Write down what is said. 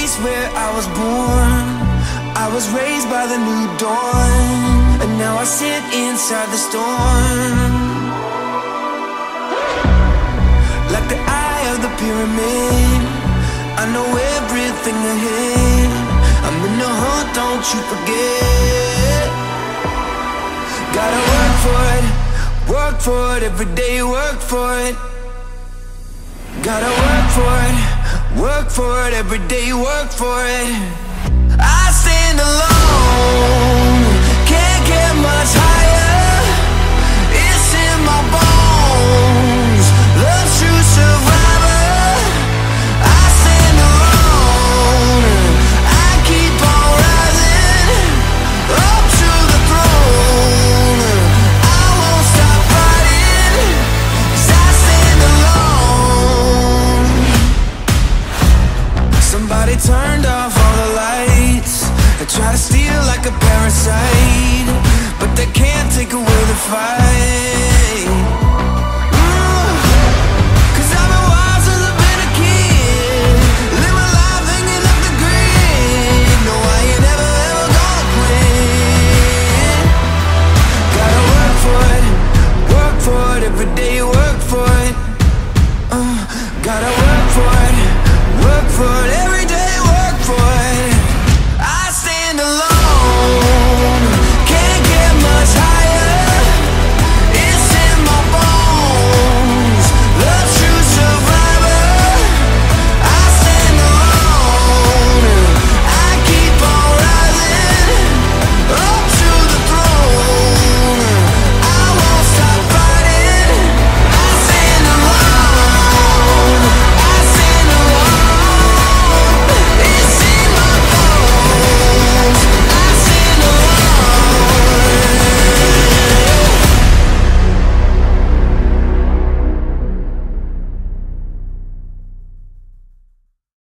place where I was born. I was raised by the new dawn, and now I sit inside the storm. Like the eye of the pyramid, I know everything ahead. I'm in the hunt, don't you forget. Gotta work for it, every day work for it. Gotta work for it, every day work for it. I stand alone